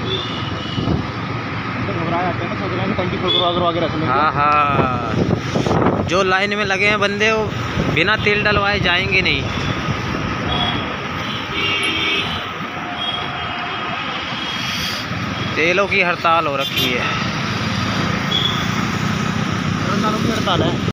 घबरा जाते हैं ना, सोच रहे हैं कि टंकी करवा के रख लेंगे। हाँ हाँ, जो लाइन में लगे हैं बंदे वो बिना तेल डलवाए जाएंगे नहीं। तेलों की हड़ताल हो रखी है। हड़ताल है।